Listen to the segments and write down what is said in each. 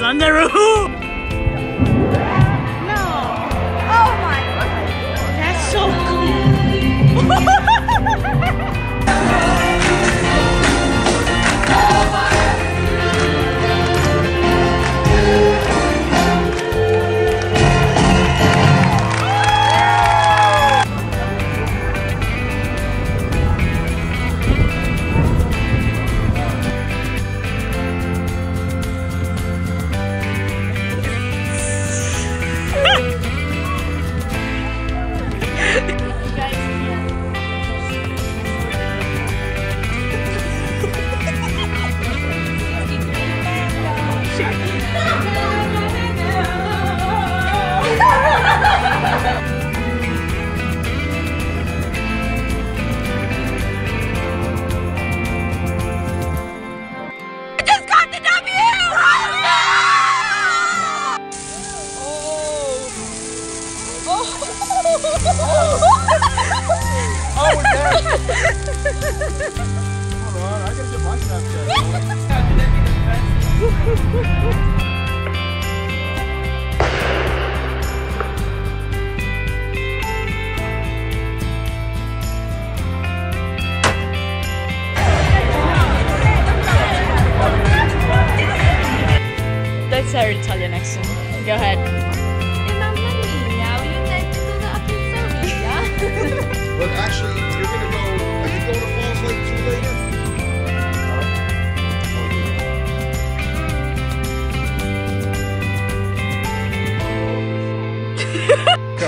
on the roof! No! Oh my god! That's so cool! Oh, yeah. Hold on, I gotta get my Snapchat. Let's our Italian accent. Go ahead. But actually, you're gonna go. Are you going to Falls Lake 2 later? Go.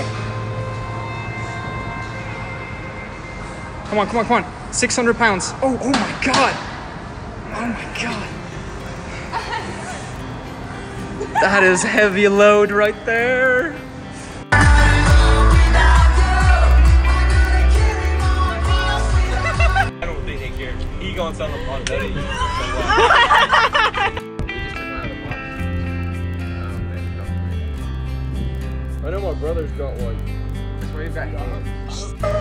Come on, come on, come on. 600 pounds. Oh my god. Oh my god. That is heavy load right there. He gonna sell them on day. I know my brother's got one. That's where you got hands.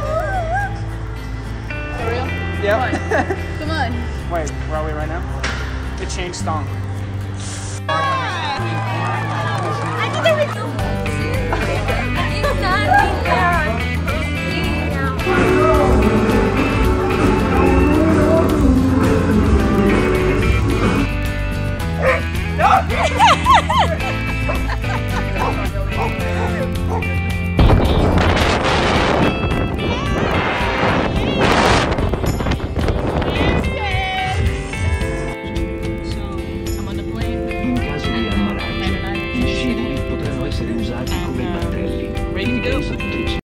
For real? Yeah. Come on. Wait, where are we right now? It changed song. I think there was... It's I scivoli ammarrati, i scivoli potranno essere usati come battelli. Ready to go?